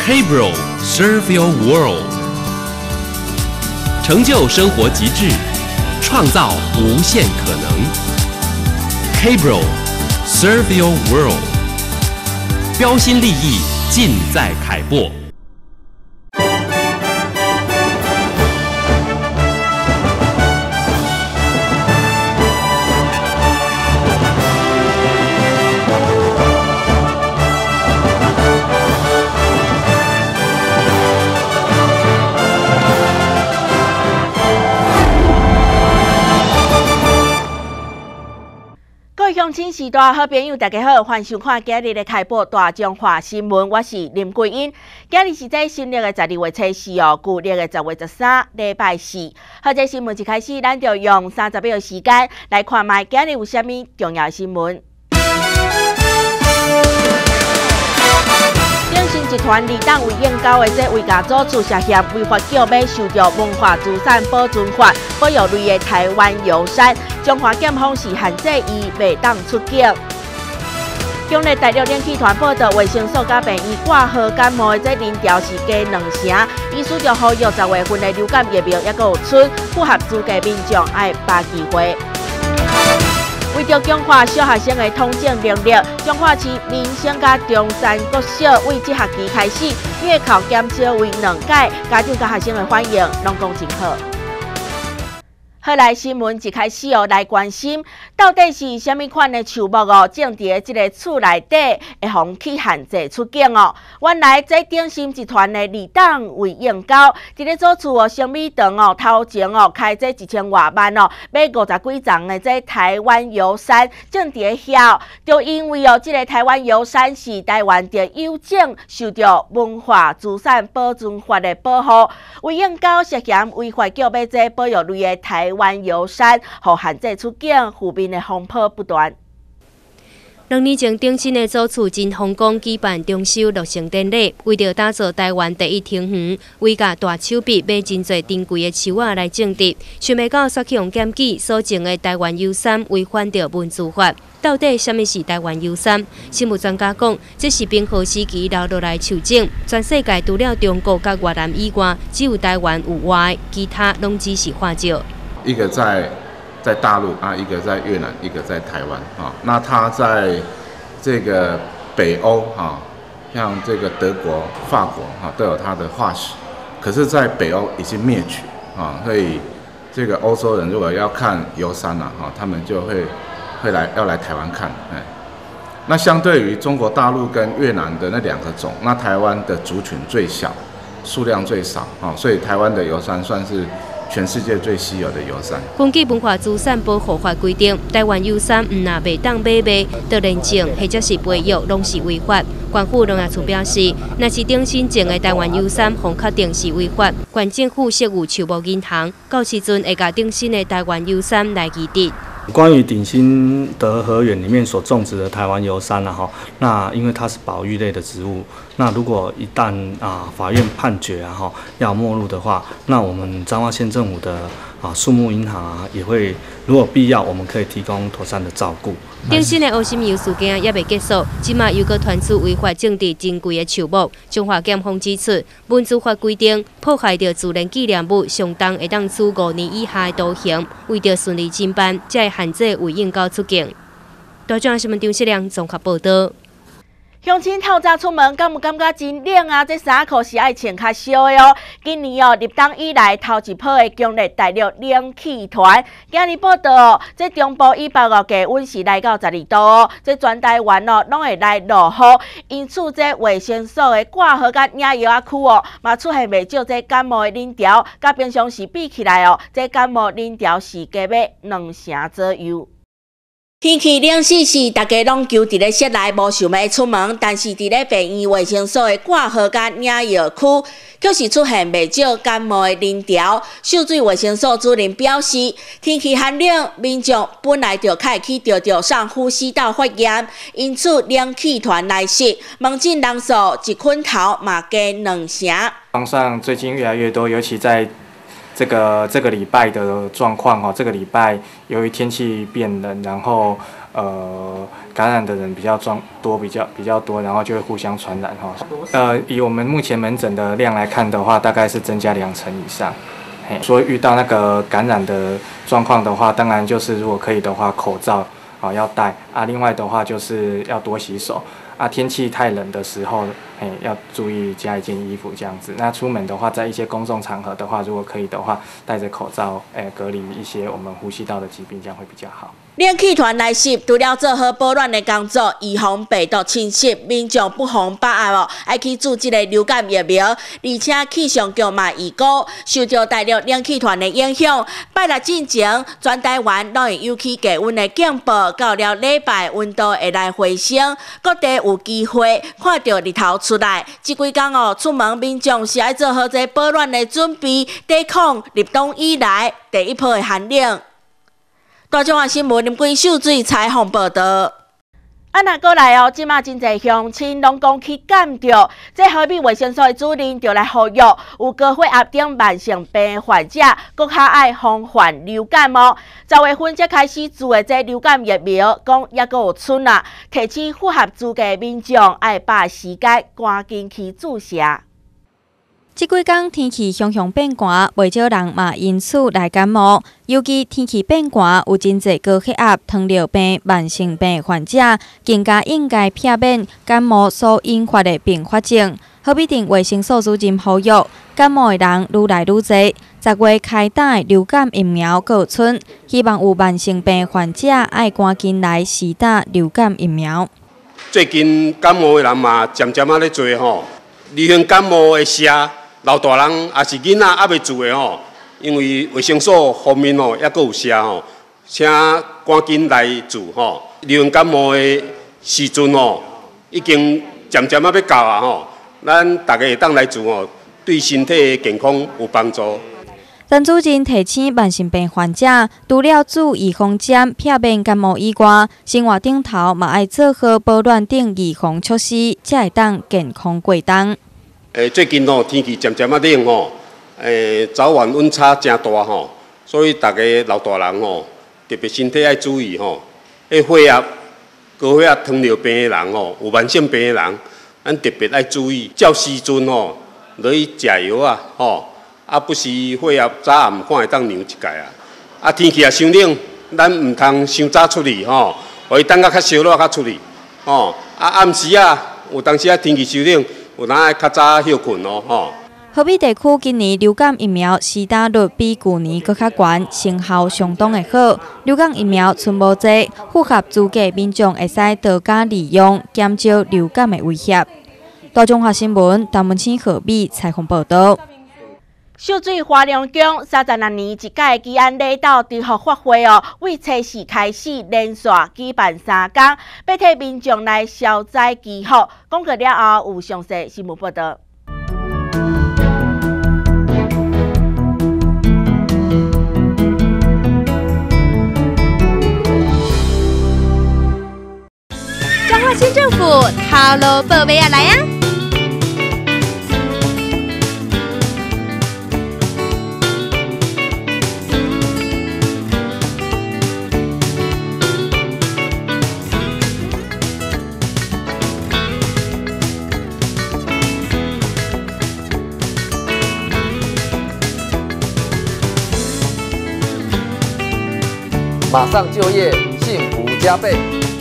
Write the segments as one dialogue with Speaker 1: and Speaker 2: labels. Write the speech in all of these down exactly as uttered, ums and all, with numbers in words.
Speaker 1: K-Bro Serve Your World， 成就生活极致，创造无限可能。K-Bro Serve Your World， 标新立异，尽在凯擘。
Speaker 2: 乡亲时代好朋友，大家好，欢迎收看今日的开播大中华新闻，我是林桂英。今日是在新历的十二月初四哦，旧历的十月十三，礼拜四。好，这新闻一开始，咱就用三十秒的时间来看卖今日有啥物重要新闻。鼎新集团二档为应交的这违假组注涉嫌违法购买受到文化资产保存法保有类的台湾油山，中华检方是限制伊袂当出境。今日大陆冷气团报道，卫生所甲病院挂号感冒的这民调是加两成，医师就呼吁十月份的流感疫苗还佫有剩，符合资格民众爱把机会。为着强化小学生的统整能力，彰化市民生甲中山国小为这学期开始月考减少为两届，家长甲学生的反应拢讲真好。好，来新闻一开始哦，来关心到底是虾米款的树木哦，种伫即个厝内底会互去限制出境哦。原来这鼎新集团的二档为应交，伫咧做厝哦，生米堂哦，头前哦开这一千外万哦，买五十几丛的这台湾油杉，种伫咧遐，就因为哦，即、这个台湾油杉是台湾的有种受到文化资产保存法的保护，为应交涉嫌违法购买这保育类的台湾。湾油杉，互限制出境，负面的风波不断。
Speaker 3: 两年前，鼎新的祖厝真风光举办中秋落成典礼，为着打造台湾第一庭园，为甲大手笔买真侪珍贵的树仔来种植，想袂到煞去用检举所种的台湾油杉违反着文字法。到底什么是台湾油杉？生物专家讲，这是冰河时期留落来树种，全世界除了中国甲越南以外，只有台湾有外，其他拢只是化石。
Speaker 4: 一个在在大陆啊，一个在越南，一个在台湾啊。那它在这个北欧啊，像这个德国、法国啊，都有它的化石。可是，在北欧已经灭绝啊，所以这个欧洲人如果要看油杉啊，哈，他们就会会来要来台湾看。哎，那相对于中国大陆跟越南的那两个种，那台湾的族群最小，数量最少啊，所以台湾的油杉算是全世界最稀有的油杉。
Speaker 3: 根据文化资产保护法规定，台湾油杉唔若袂当买卖、得认证或者是培育，拢是违法。县府农业处表示，若是鼎新种的台湾油杉，方确定是违法，县政府设有树木银行，到时阵会甲鼎新的台湾油杉来移植。
Speaker 5: 关于鼎新德和园里面所种植的台湾油杉啦，哈，那因为它是保育类的植物，那如果一旦啊法院判决啊哈要没入的话，那我们彰化县政府的啊树木银行啊也会，如果必要，我们可以提供妥善的照顾。
Speaker 3: 鼎新的乌心油事件也未结束，即马又搁传出违法种植珍贵的树木。中华检方指出，文字法规定，破坏着自然纪念物，相当会当处五年以下的徒刑。为着顺利侦办，才会限制为应交出境。大中华新闻张世亮综合报道。
Speaker 2: 乡亲透早出门，敢有感觉真冷啊？这衫裤是爱穿较少的哦。今年哦，入冬以来头一波的强烈大陆冷气团，今日报道哦，这中部以北哦，低温是来到十二度哦。这全台湾哦，拢会来落雨，因此这卫生所的挂号甲领药啊区哦，嘛出现袂少这感冒的领条，甲平常时比起来哦，这感冒领条是加要两成左右。天气冷死死，大家拢求伫咧室内，无想要出门。但是伫咧病院卫生所的挂号甲领药区，却是出现袂少感冒的人潮。秀水卫生所主任表示，天气寒冷，民众本来就较会去着着上呼吸道发炎，因此冷气团来袭，门诊人数一捆头嘛加两成。
Speaker 6: 床上最近越来越多，尤其在这个这个礼拜的状况哈，这个礼拜由于天气变冷，然后呃感染的人比较装多，比较比较多，然后就会互相传染哈。呃，以我们目前门诊的量来看的话，大概是增加两成以上。嘿，所以遇到那个感染的状况的话，当然就是如果可以的话，口罩啊要戴啊，另外的话就是要多洗手啊。天气太冷的时候，嘿，要注意加一件衣服这样子。那出门的话，在一些公众场合的话，如果可以的话，戴着口罩，哎，隔离一些我们呼吸道的疾病，这样会比较好。
Speaker 2: 冷气团来袭，除了做好保暖的工作，预防病毒侵袭，民众不妨把握哦，爱去注这个流感疫苗。而且气象局嘛预告，受到大陆冷气团的影响，拜六进前，全台湾拢会有起低温的警报，到了礼拜温度会来回升，各地有机会看到日头出来。这几天哦，出门民众是爱做好这保暖的准备，抵抗入冬以来第一波的寒冷。大中华新闻林桂秀水采访报道。啊，那过来哦，即马真侪乡亲拢讲去感着，这好比卫生所的主任就来呼吁，有高血压等慢性病的患者，搁较爱防范流感哦。十月份才开始注的这流感疫苗，讲也搁有剩啊，提醒符合资格的民众爱把时间赶紧去注射。
Speaker 7: 这几天天气常常变寒，袂少人嘛因此来感冒。尤其天气变寒，有真侪高血压、糖尿病、慢性病患者，更加应该避免感冒所引发的并发症。好比定卫生所主任呼吁，感冒的人愈来愈多，十月开打的流感疫苗搁有剩，希望有慢性病患者爱赶紧来施打流感疫苗。
Speaker 8: 最近感冒的人嘛，渐渐啊咧多吼，流行感冒的社。老大人也是囡仔还未住的吼，因为卫生所方面吼，还阁有写吼，请赶紧来住吼。流行感冒的时阵吼，已经渐渐啊要到啊吼，咱大家会当来住吼，对身体的健康有帮助。
Speaker 7: 陈主任提醒慢性病患者，除了注预防针、避免感冒以外，生活顶头嘛爱做好保暖等预防措施，才会当健康过冬。
Speaker 8: 诶，最近吼天气渐渐啊冷吼，诶早晚温差真大吼，所以大家老大人吼，特别身体要注意吼。诶，血压、高血压、糖尿病的人吼，有慢性病的人，咱特别要注意，照时阵吼，落去食药啊吼，啊不是血压早暗看会当量一界啊。啊天气也伤冷，咱唔通伤早出去吼，可以等到较烧热较出去吼。啊暗时啊，有当时啊天气伤冷。有当爱较早休困哦，吼。
Speaker 7: 河北地区今年流感疫苗施打率比去年搁较悬，成效相当的好。流感疫苗剩无济，符合资格民众会使多加利用，减少流感的威胁。大中华新闻陈文清、何美采访报道。
Speaker 2: 秀水花莲宫三十六年一届的基安礼道除学法会哦，为初四开始连续举办三天，要替民众来消灾祈福。讲过了后，有详细新闻报道。
Speaker 3: 彰化县政府套路报备啊来啊！
Speaker 9: 马上就业，幸福加倍。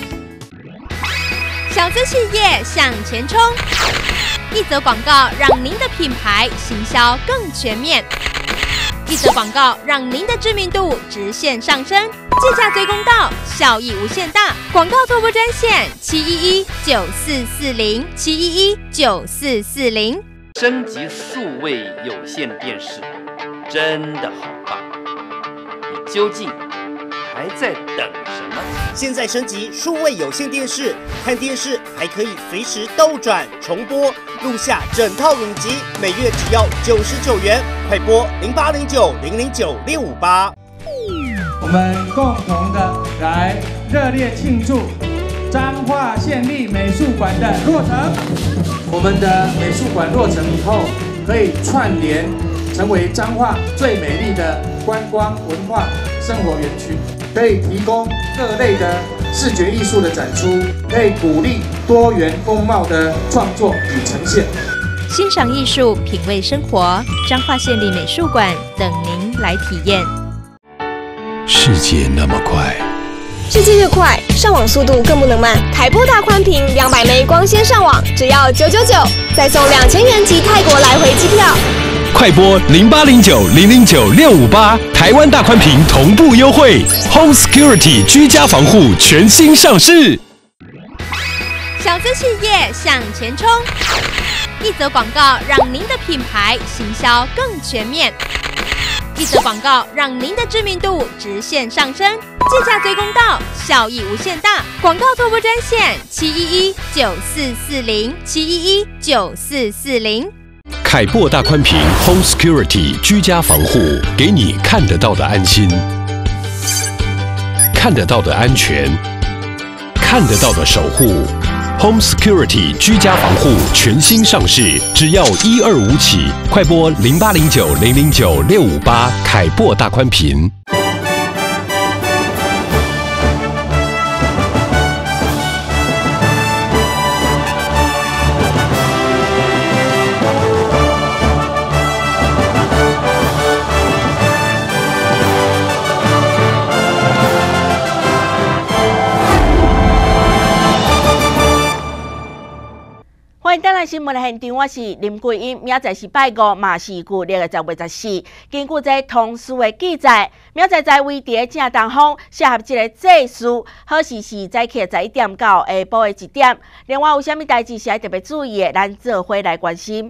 Speaker 3: 小资企业向前冲，一则广告让您的品牌行销更全面，一则广告让您的知名度直线上升，借价最公道，效益无限大。广告拓播专线七一一九四四零七一一九四四零。
Speaker 1: 升级数位有线电视真的好棒，你究竟还在等什么？
Speaker 10: 现在升级数位有线电视，看电视还可以随时倒转、重播、录下整套影集，每月只要九十九元。快拨零八零九零零九六五八。
Speaker 11: 我们共同的来热烈庆祝彰化县立美术馆的落成。我们的美术馆落成以后，可以串联成为彰化最美丽的观光文化生活园区，可以提供各类的视觉艺术的展出，可以鼓励多元风貌的创作与呈现。
Speaker 7: 欣赏艺术，品味生活，彰化县立美术馆等您来体验。
Speaker 12: 世界那么快，
Speaker 13: 世界越快，上网速度更不能慢。凯擘大宽屏两百 M B 光纤上网，只要九九九，再送两千元及泰国来回机票。
Speaker 12: 快拨零八零九零零九六五八，台湾大宽屏同步优惠 ，Home Security 居家防护全新上市。
Speaker 7: 小资企业向前冲，一则广告让您的品牌行销更全面。一则广告让您的知名度直线上升，计价最公道，效益无限大。广告拓播专线七一一九四四零七一一九四四零。
Speaker 12: 凯擘大宽屏 Home Security 居家防护，给你看得到的安心，看得到的安全，看得到的守护。Home Security 居家防护全新上市，只要一二五起，快拨零八零九零零九六五八，凯擘大宽屏。
Speaker 2: 欢迎登来新闻的现场，我是林桂英。明仔是拜五，嘛是旧历的十月十四。根据这通书的记载，明仔在位伫正东方，适合这个祭祀，好时是早起十一点到下晡的一点。另外有啥物代志是要特别注意的，咱做伙来关心。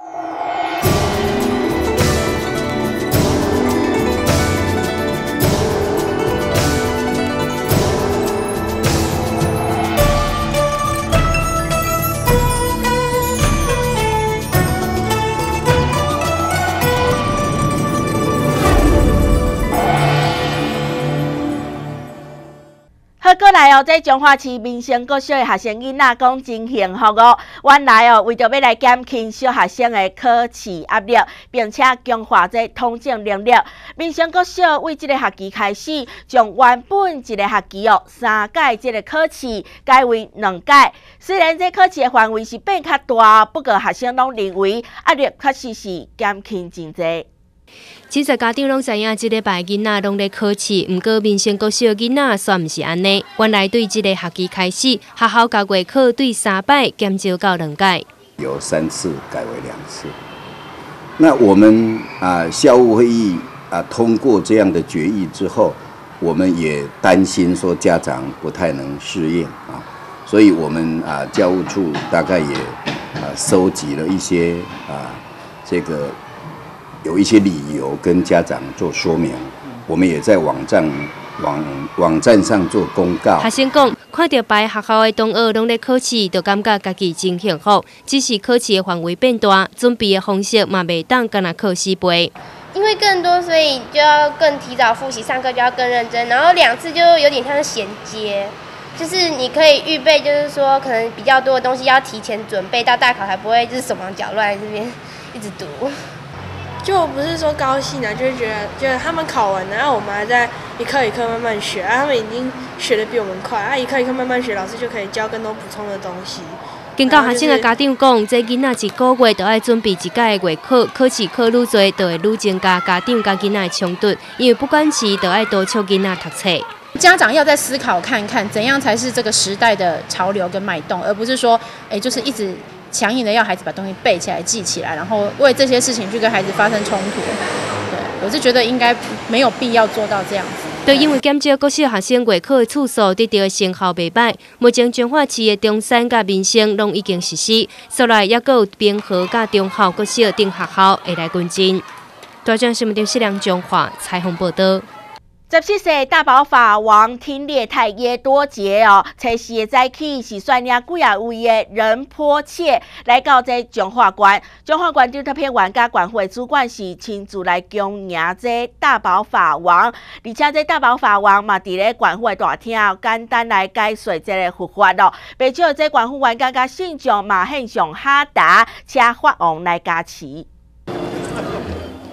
Speaker 2: 好，过来哦，在彰化市民生国小的学生囡仔讲真幸福哦。原来哦，为着要来减轻小学生的考试压力，并且强化这统整能力，民生国小为这个学期开始，将原本一个学期哦三届这个考试改为两届。虽然这考试的范围是变较大，不过学生拢认为压力确实是减轻真侪。
Speaker 3: 其实家长拢知影，即礼拜囡仔拢在考试，毋过民生国小囡仔煞毋是安尼。原来对即个学期开始，学校甲月考对三摆减少到两届，
Speaker 14: 由三次改为两次。那我们啊校务会议啊通过这样的决议之后，我们也担心说家长不太能适应啊，所以我们啊教务处大概也啊收集了一些啊这个。有一些理由跟家长做说明，我们也在网站网网站上做公告。
Speaker 3: 学生讲，看到别学校的同学拢在考试，就感觉家己真幸福。只是考试的范围变大，准备的方式嘛袂当干那考四倍。
Speaker 15: 因为更多，所以就要更提早复习，上课就要更认真。然后两次就有点像是衔接，就是你可以预备，就是说可能比较多的东西要提前准备，到大考才不会就是手忙脚乱这边一直读。
Speaker 16: 就不是说高兴啊，就是觉得，觉得他们考完了，然后我们还在一课一课慢慢学，啊，他们已经学得比我们快，啊，一课一课慢慢学，老师就可以教更多补充的东西。
Speaker 3: 根据学生的家长讲，这囡仔一个月就要准备一届的月考，考试考愈多，就会愈增加家长甲囡仔的冲突，因为不管是就要多促囡仔读册。
Speaker 17: 家长要在思考看看，怎样才是这个时代的潮流跟脉动，而不是说，哎，就是一直。强硬的要孩子把东西背起来、记起来，然后为这些事情去跟孩子发生冲突。对，我是觉得应该没有必要做到这样子。
Speaker 3: 对，因为减少国小学生月考的次数，得到的成效袂歹。目前彰化市的中山甲民生拢已经实施，接来也有滨河甲中校国小等学校会来跟进。大江新闻电视两彰化采访报道。
Speaker 2: 十七岁大宝法王听列太耶多杰哦，初四的早起是率领几啊位的仁波切来到这彰化县。彰化县长特别员甲县会主管是亲自来恭迎这大宝法王，而且这大宝法王嘛，伫咧县会大厅简单来解说这个佛法咯。不少这县府员甲甲信众嘛献上哈达，请法王来加持。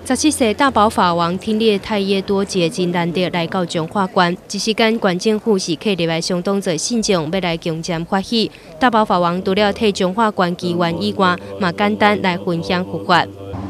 Speaker 3: 十七岁大宝法王听力太耶多节真难得来到彰化县，一时间县政府是客入来相当侪信众要来共沾欢喜。大宝法王除了替彰化县祈愿以外，嘛简单来分享佛法。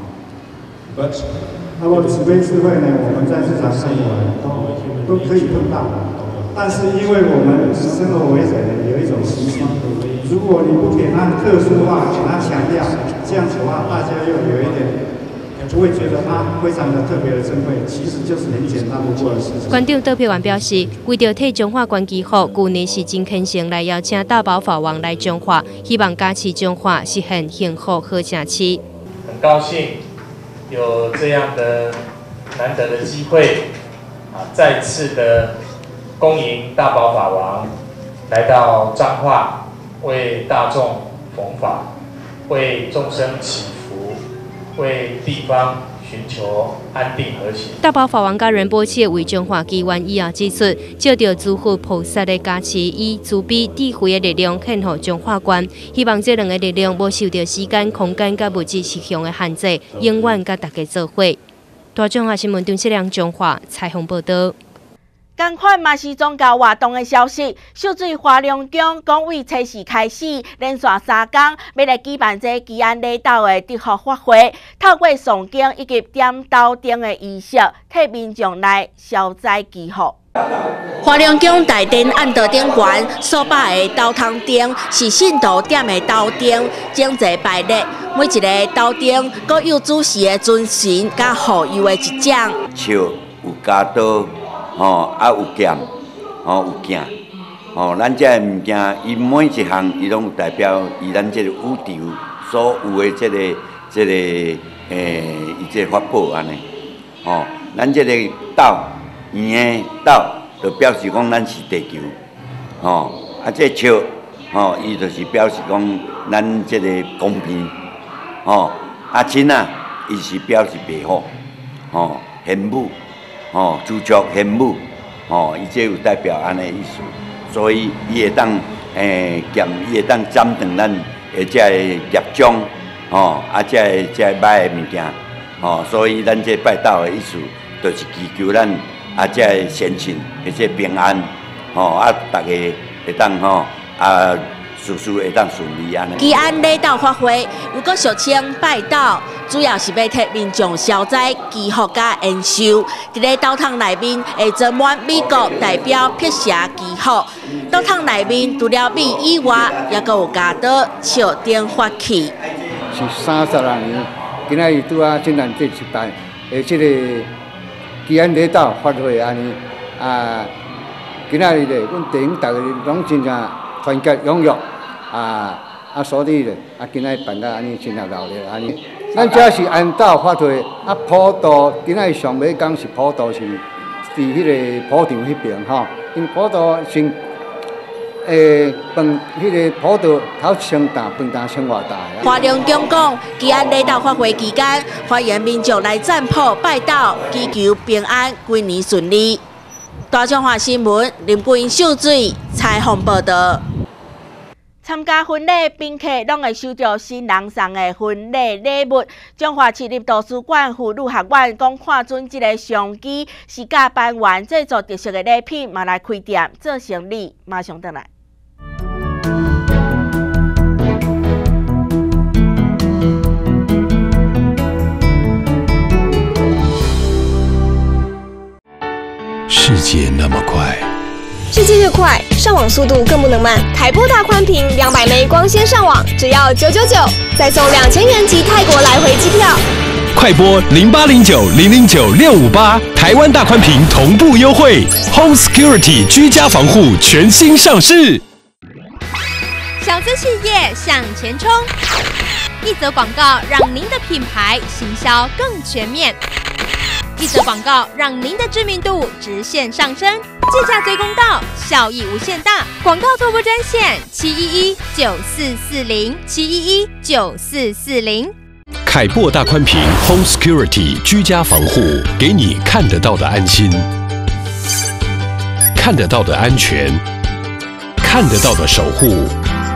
Speaker 18: 那么慈悲智慧呢，我们在日常生活都都可以碰到，但是因为我们生活为人有一种习性，如果你不给他特殊化，给他强调，这样子的话，大家又有一点。不会觉得它非常的特别的珍贵，其实就是很简单不过的事情。
Speaker 3: 馆长邓佩元表示，为着替彰化县祈福，去年是真恳诚来邀请大宝法王来彰化，希望加持彰化实现幸福好城市。
Speaker 19: 很高兴有这样的难得的机会啊，再次的恭迎大宝法王来到彰化，为大众弘法，为众生祈福。为地方寻求安定和谐。
Speaker 3: 大宝法王甲仁波切为彰化祈愿以后指出，借着诸佛菩萨的加持，以慈悲智慧的力量献予彰化县，希望这两个力量无受到时间、空间甲物质实相的限制，永远甲大家做伙。大彰化新闻张世良彰化采访报道。
Speaker 2: 同款嘛是宗教活动的消息，秀水华龙宫讲为初四开始，连续三天要来举办这祈安礼道的德福法会，透过诵经以及点斗灯的仪式，替民众来消灾祈福。华龙宫大殿按道顶悬所摆的斗汤灯，是信徒点的斗灯，整齐排列。每一个斗灯，各有主事的尊神甲护佑的一奖。
Speaker 14: 笑有加刀。吼，啊有剑，吼有镜，吼，咱这个物件，伊每一项伊拢有代表伊咱这个宇宙所有的这个这个诶，伊这个法宝安尼，吼，咱这个道圆的道，就表示讲咱是地球，吼，啊这笑，吼，伊就是表示讲咱这个公平，吼，啊亲啊，伊是表示白虎，吼，玄武。哦，朱雀玄武，哦，伊这有代表安尼意思，所以伊会当诶减，伊会当斩断咱诶这个业障，哦，啊这个这个歹诶物件，哦，所以咱这拜道诶意思，就是祈求咱啊这个善信，而且平安，哦，啊大家会当吼啊。事事会当顺利安尼。祈安礼道法会，如果俗称拜道，主要是要替民众消灾、祈福甲延寿。伫咧道堂内面会装满美国代表辟邪祈福。道堂内面除了米以外，也阁有加刀、笑灯法器。
Speaker 20: 是三十二年，今仔日拄啊进咱第七代，诶，即个祈安礼道法会安尼啊，今仔日咧，阮弟兄大家拢真正团结踊跃。啊啊，所以咧，啊，今仔办得安尼真热闹咧，安尼。咱这是安道法会，啊，普渡今仔上尾讲是普渡是伫迄个普场迄边吼，因普渡先诶饭，迄个普渡头先大，饭大先偌大。
Speaker 2: 华龙宫讲，祈安礼道法会期间，欢迎民众来占卜拜道，祈求平安，规年顺利。大中华新闻林桂英秀水采访报道。参加婚礼宾客拢会收到新人送的婚礼礼物。彰化市立图书馆妇女学院讲看准这个商机，是甲班员制作特色的礼品，嘛来开店做生意。马上回来。
Speaker 12: 世界那么快。
Speaker 13: 世界越快，上网速度更不能慢。台波大宽频两百枚光纤上网，只要九九九，再送两千元及泰国来回机票。
Speaker 12: 快拨零八零九零零九六五八，台湾大宽频同步优惠 ，Home Security 居家防护全新上市。
Speaker 21: 小资企业向前冲，一则广告让您的品牌行销更全面。一则广告让您的知名度直线上升，计价最公道，效益无限大。广告拓播专线七一一九四四零七一一九四四零。
Speaker 12: 凯擘大宽屏 Home Security 居家防护，给你看得到的安心，看得到的安全，看得到的守护，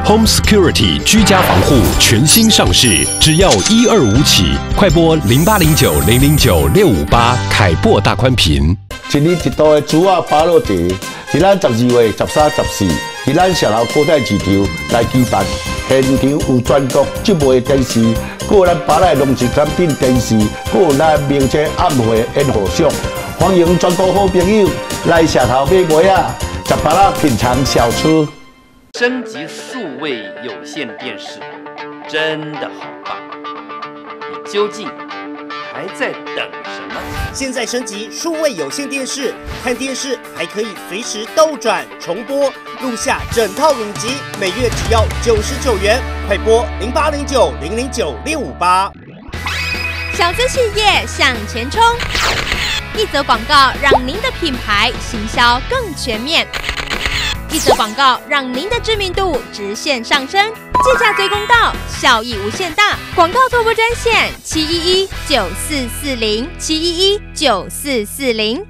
Speaker 12: Home Security 居家防护全新上市，只要一二五起，快拨零八零九零零九六五八凯擘大宽频。
Speaker 4: 一年一度的主啊芭乐茶，是咱十二月十三、十四，是咱社头古代市场来举办。现场有全国集卖电视，还有咱芭乐农产品电视，还有咱名车暗会烟火秀。欢迎全国好朋友来社头买卖啊，食芭乐品尝小吃。
Speaker 22: 升级数位有线电视，真的好棒！你究竟还在等什么？
Speaker 10: 现在升级数位有线电视，看电视还可以随时倒转重播，录下整套影集，每月只要九十九元，快拨零八零九零零九六五八。
Speaker 21: 小资企业向前冲，一则广告让您的品牌行销更全面。一则广告让您的知名度直线上升，借价最公道，效益无限大。广告拓播专线：七一一九四四零七一一九四四零。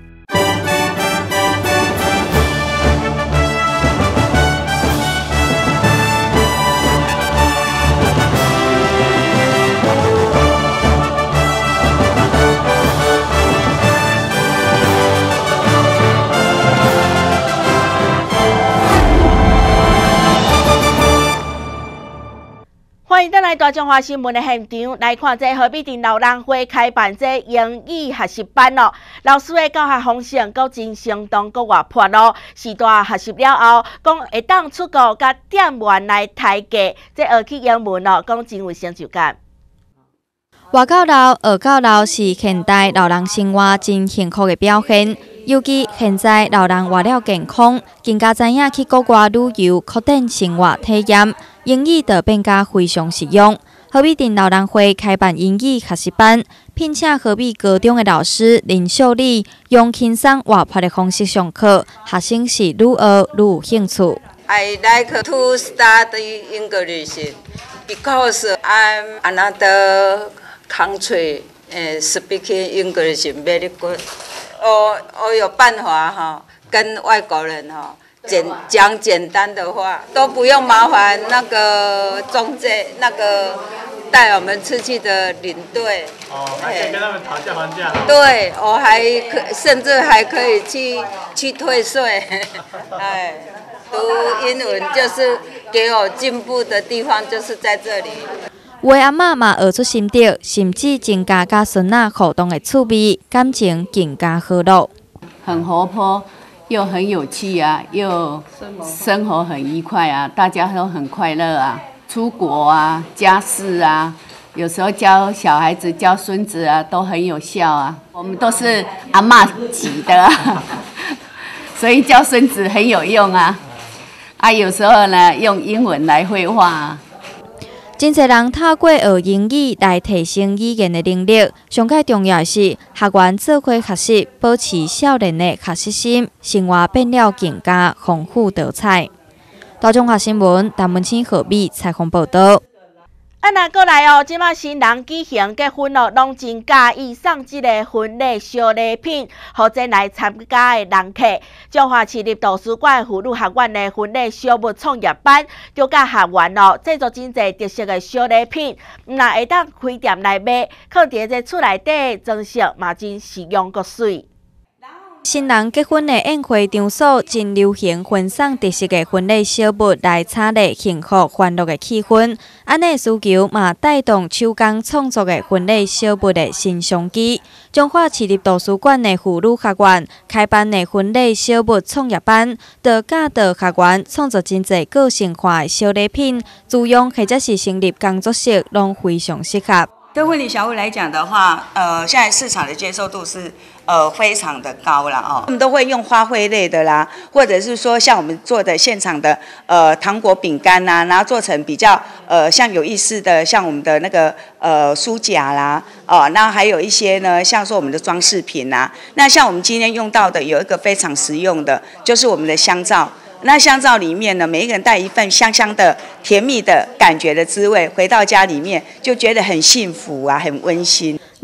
Speaker 2: 欢迎登来大中华新闻的现场，来看这河滨镇老人会开办这英语学习班哦。老师的教学方式佫真生动，佫活泼咯。时代学习了后，讲会当出国甲店员来抬价，这学起英文哦，讲真有成就感。
Speaker 7: 活到老，学到老是现代老人生活真幸福的表现。尤其现在老人活了健康，更加知影去国外旅游，扩展生活体验。英语就变加非常实用。河滨镇老人会开办英语学习班，聘请河滨高中的老师林秀丽，用轻松活泼的方式上课，学生是愈学愈有兴趣。
Speaker 23: I like to study English because I'm another country and speaking English very good. 我我有办法哈，跟外国人哈。简讲简单的话，都不用麻烦那个中介，那个带我们出去的领队。
Speaker 24: 哦，还可以跟他们讨价还价。
Speaker 23: 对，我还可甚至还可以去去退税。哎，读英文就是给我进步的地方，就是在这里。
Speaker 7: 有的阿嬷嘛学出心得，甚至增加甲孙仔互动的趣味，感情更加和乐。
Speaker 25: 很活泼。又很有趣啊，又生活很愉快啊，大家都很快乐啊。出国啊，家事啊，有时候教小孩子、教孙子啊，都很有效啊。我们都是阿嬷级的、啊，所以教孙子很有用啊。啊，有时候呢，用英文来绘画、啊。
Speaker 7: 真侪人透过学英语来提升语言的能力，上较重要的是学员做伙学习，保持少年的学习心，生活变了更加丰富多彩。大中华新闻陈文清、何美采访报道。
Speaker 2: 啊，那过来哦，即马新人举行结婚哦，拢真介意送即个婚礼小礼品，互前来参加的人客。中华市立图书馆妇女学院的婚礼小物创业班，就甲学员哦制作真侪特色的小礼品，那会当开店来卖，放伫这厝内底装饰嘛真实用阁水。
Speaker 7: 新人结婚的宴会场所真流行分送特色的婚礼小物来炒热幸福欢乐的气氛。安尼需求嘛带动手工创作的婚礼小物的新商机。中华市立图书馆的妇女学院开办的婚礼小物创业班，就教导学员创作真侪个性化的小礼品，自用或者是成立工作室，拢非常适合。
Speaker 26: 对婚礼小物来讲的话，呃，现在市场的接受度是呃非常的高了哦。我们都会用花卉类的啦，或者是说像我们做的现场的呃糖果饼干呐，然后做成比较呃像有意思的，像我们的那个呃书夹啦，哦，那还有一些呢，像说我们的装饰品呐。那像我们今天用到的有一个非常实用的，就是我们的香皂。那香皂里面呢，每一个人带一份香香的、甜蜜的感觉的滋味，回到家里面就觉得很幸福啊，很温馨。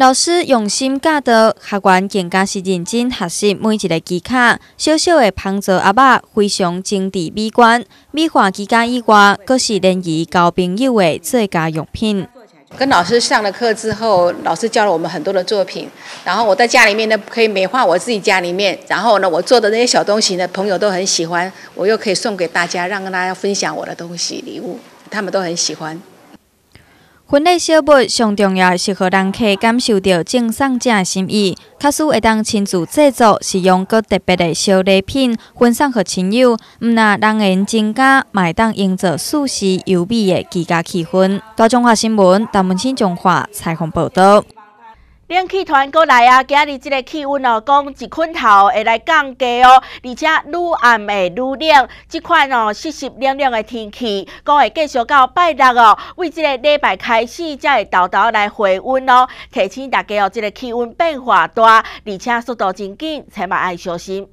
Speaker 7: 老师用心教导，学员更加是认真学习每一个技巧。小小的芳泽阿嬷非常精致美观，美化技巧以外，更是联谊交朋友的最佳用品。
Speaker 1: 跟老师上了课之后，老师教了我们很多的作品，然后我在家里面呢可以美化我自己家里面，然后呢我做的那些小东西呢，朋友都很喜欢，我又可以送给大家，让大家分享我的东西礼物，他们都很喜欢。
Speaker 7: 婚礼小物上重要是让人客感受到赠送者的心意，假使会当亲自制作，使用各特别的小礼品分送给亲友，毋但人缘增加，嘛会当营造舒适优美的居家气氛。大中华新闻陈文清中华采访报道。
Speaker 2: 冷气团过来啊！今日这个气温哦，讲一捆头会来降低哦，而且愈暗会愈冷。这款哦湿湿凉凉的天气，讲会继续到拜六哦，为这个礼拜开始才会豆豆来回温哦。提醒大家哦，这个气温变化大，而且速度真紧，千万爱小心。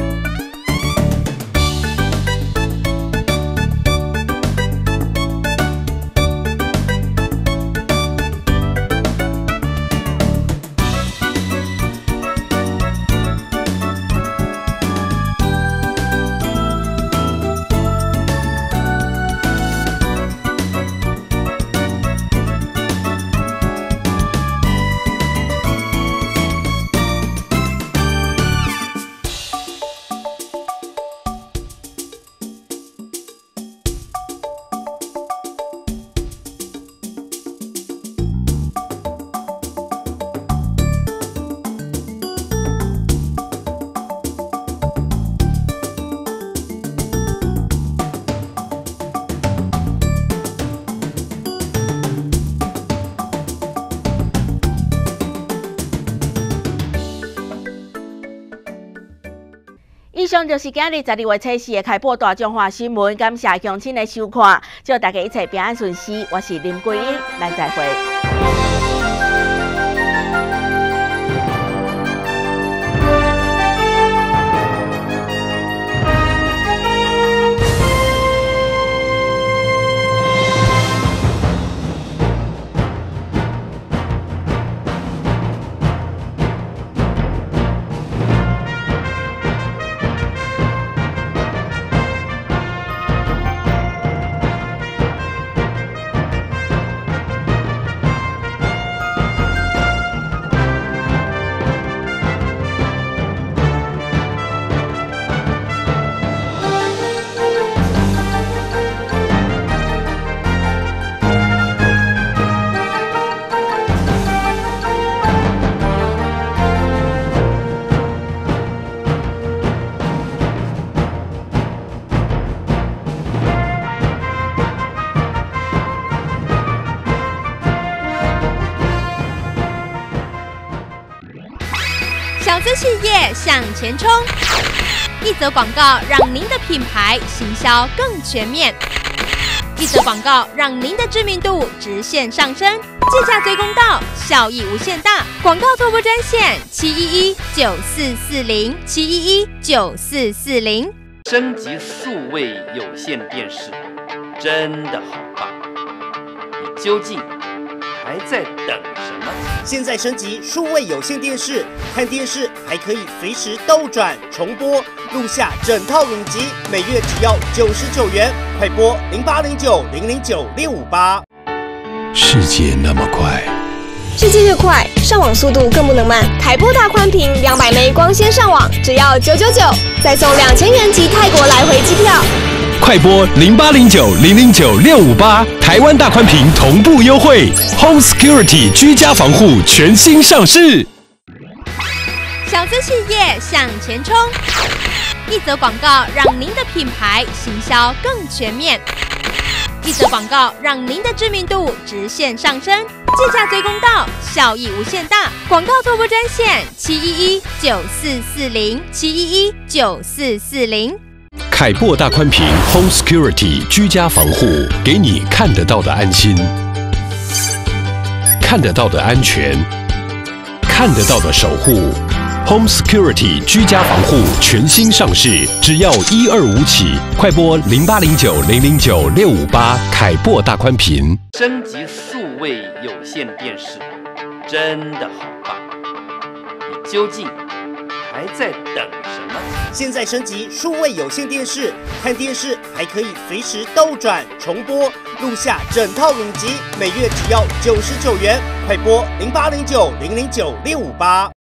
Speaker 2: 以上就是今日十二月七日的开播大中华新闻，感谢乡亲的收看，祝大家一切平安顺遂。我是林桂英，咱再会。
Speaker 21: 小资企业向前冲，一则广告让您的品牌行销更全面，一则广告让您的知名度直线上升，借价最公道，效益无限大。广告拓播专线七一一九四四零七一一九四四零。
Speaker 22: 升级数位有线电视真的好棒，你究竟还在等什么？
Speaker 10: 现在升级数位有线电视，看电视还可以随时兜转重播，录下整套影集，每月只要九十九元。快拨零八零九零零九六五八。
Speaker 12: 世界那么快，
Speaker 13: 世界越快，上网速度更不能慢。台播大宽频两百枚光纤上网，只要九九九，再送两千元及泰国来回机票。
Speaker 12: 快拨零八零九零零九六五八，台湾大宽屏同步优惠 ，Home Security 居家防护全新上市。
Speaker 21: 小资企业向前冲，一则广告让您的品牌行销更全面，一则广告让您的知名度直线上升，借价最公道，效益无限大。广告拓播专线七一一九四四零七一一九四四零。
Speaker 12: 凯擘大宽屏 Home Security 居家防护，给你看得到的安心，看得到的安全，看得到的守护。Home Security 居家防护全新上市，只要一二五起，快拨零八零九零零九六五八，凯擘大宽屏。
Speaker 22: 升级数位有线电视真的好棒！你究竟还在等什么？
Speaker 10: 现在升级数位有线电视，看电视还可以随时倒转、重播、录下整套影集，每月只要九十九元，快拨零八零九零零九六五八。